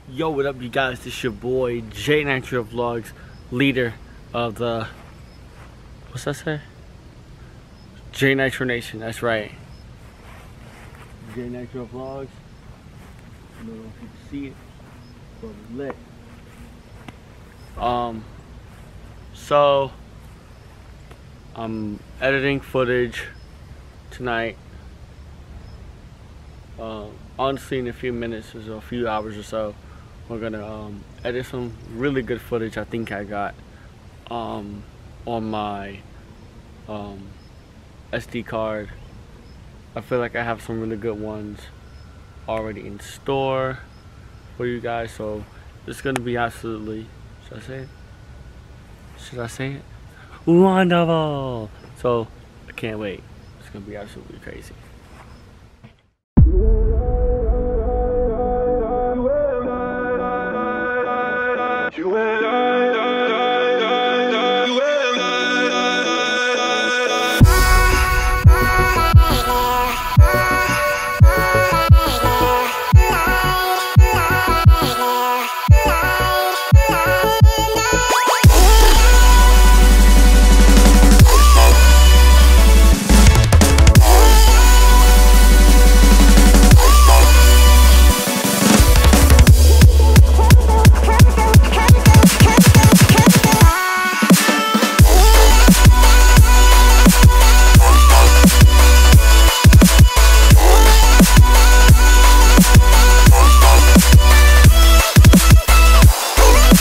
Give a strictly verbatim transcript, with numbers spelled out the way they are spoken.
Yo, what up, you guys? This your boy J Nitro Vlogs, leader of the, what's that say? J Nitro Nation. That's right. J Nitro Vlogs. I don't know if you can see it, but it's lit. Um. So I'm editing footage tonight. Uh, honestly, in a few minutes or so, a few hours or so, we're gonna um, edit some really good footage I think I got um, on my um, S D card. I feel like I have some really good ones already in store for you guys, so it's gonna be absolutely, should I say it? Should I say it? Wonderful! So I can't wait. It's gonna be absolutely crazy.